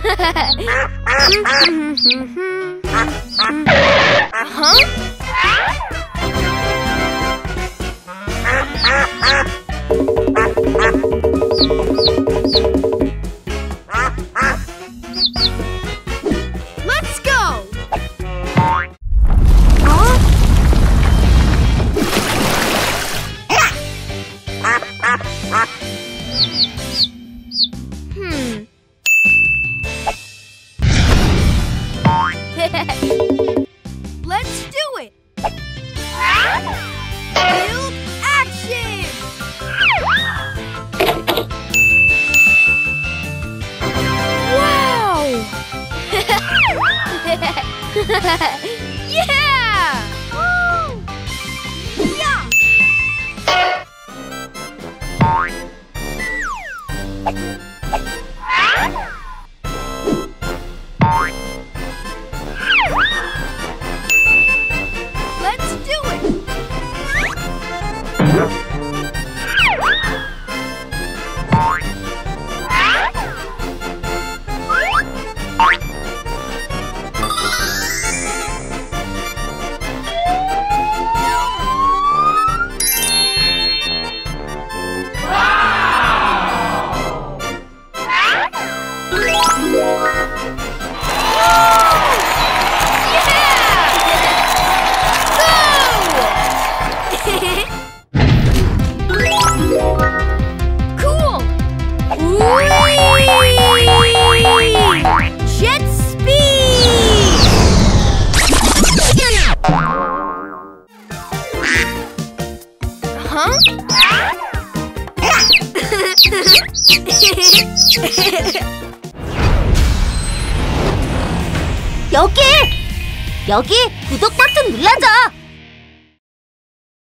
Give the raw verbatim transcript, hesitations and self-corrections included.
Let's go! Hmm. Let's do it! Build action! Wow! Yeah! Woo! Yeah! Let's do it! Cool! Whee! Jet speed! Huh? 여기! 여기 구독 버튼 눌러줘!